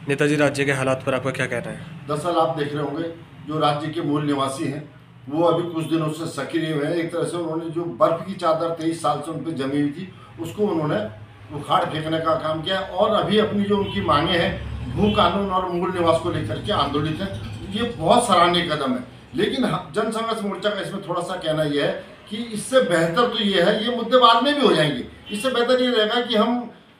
नेताजी राज्य के हालात पर आपका क्या कहना है? दरअसल आप देख रहे होंगे जो राज्य के मूल निवासी हैं वो अभी कुछ दिनों से सक्रिय हुए हैं। एक तरह से उन्होंने जो बर्फ की चादर 23 साल से उन पर जमी हुई थी उसको उन्होंने उखाड़ फेंकने का काम किया और अभी अपनी जो उनकी मांगे हैं भू कानून और मूल निवास को लेकर के आंदोलित हैं। ये बहुत सराहनीय कदम है, लेकिन जनसंघर्ष मोर्चा का इसमें थोड़ा सा कहना यह है कि इससे बेहतर तो ये है, ये मुद्दे बाद में भी हो जाएंगे। इससे बेहतर ये रहेगा कि हम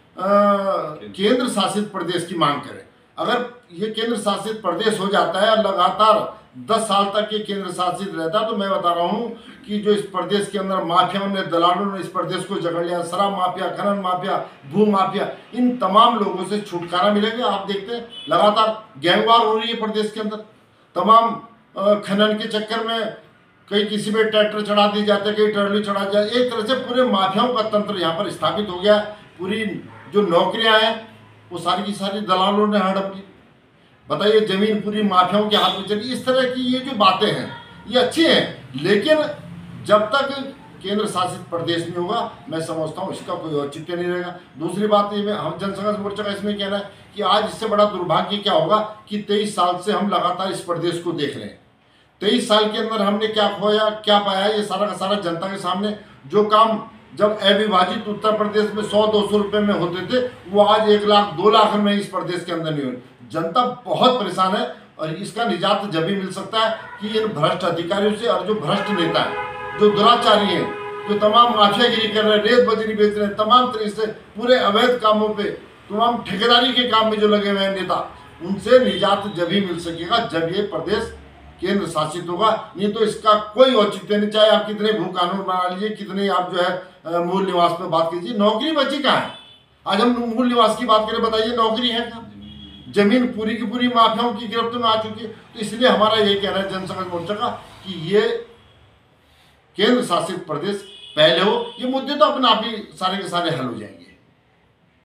केंद्र शासित प्रदेश की मांग करें। अगर ये केंद्र शासित प्रदेश हो जाता है और लगातार 10 साल तक ये केंद्र शासित रहता है तो मैं बता रहा हूँ कि जो इस प्रदेश के अंदर माफियाओं ने, दलालों ने इस प्रदेश को जकड़ लिया, शराब माफिया, खनन माफिया, भू माफिया, इन तमाम लोगों से छुटकारा मिलेगा। आप देखते हैं लगातार गैंगवार हो रही है प्रदेश के अंदर। तमाम खनन के चक्कर में कहीं किसी पे ट्रैक्टर चढ़ा दिए जाते हैं, कहीं ट्रॉली चढ़ा जाए। एक तरह से पूरे माफियाओं का तंत्र यहाँ पर स्थापित हो गया। पूरी जो नौकरियाँ हैं वो सारी की सारी दलालों ने हड़प ली। बताइए, जमीन पूरी माफियाओं के हाथ में चली। इस तरह की ये जो बातें हैं ये अच्छी हैं, लेकिन जब तक केंद्र शासित प्रदेश नहीं होगा मैं समझता हूँ इसका कोई औचित्य नहीं रहेगा। दूसरी बात ये हम जनसंघर्ष मोर्चा का इसमें कहना है कि आज इससे बड़ा दुर्भाग्य क्या होगा कि 23 साल से हम लगातार इस प्रदेश को देख रहे हैं। 23 साल के अंदर हमने क्या खोया, क्या पाया, ये सारा का सारा जनता के सामने। जो काम जब अविभाजित उत्तर प्रदेश में 100-200 रुपये में होते थे वो आज 1 लाख 2 लाख में इस प्रदेश के अंदर नहीं हो रही। जनता बहुत परेशान है और इसका निजात जब भी मिल सकता है कि इन भ्रष्ट अधिकारियों से और जो भ्रष्ट नेता हैं, जो दुराचारी हैं, जो तमाम माफियागिरी कर रहे हैं, रेत बजरी बेच रहे हैं, तमाम तरीके से पूरे अवैध कामों पे, तमाम ठेकेदारी के काम में जो लगे हुए हैं नेता, उनसे निजात जब ही मिल सकेगा जब ये प्रदेश केंद्र शासित होगा। नहीं तो इसका कोई औचित्य नहीं। चाहे आप कितने भू कानून बना लीजिए, कितने आप जो है मूल निवास पे बात कीजिए, नौकरी बची कहाँ है? आज हम मूल निवास की बात करें, बताइए नौकरी है कहाँ? जमीन पूरी की पूरी माफियाओं की गिरफ्त में आ चुकी है। तो इसलिए हमारा ये कहना है जनसंघर्ष मोर्चा का कि ये केंद्र शासित प्रदेश पहले हो। ये मुद्दे तो अपने आप ही सारे के सारे हल हो जाएंगे।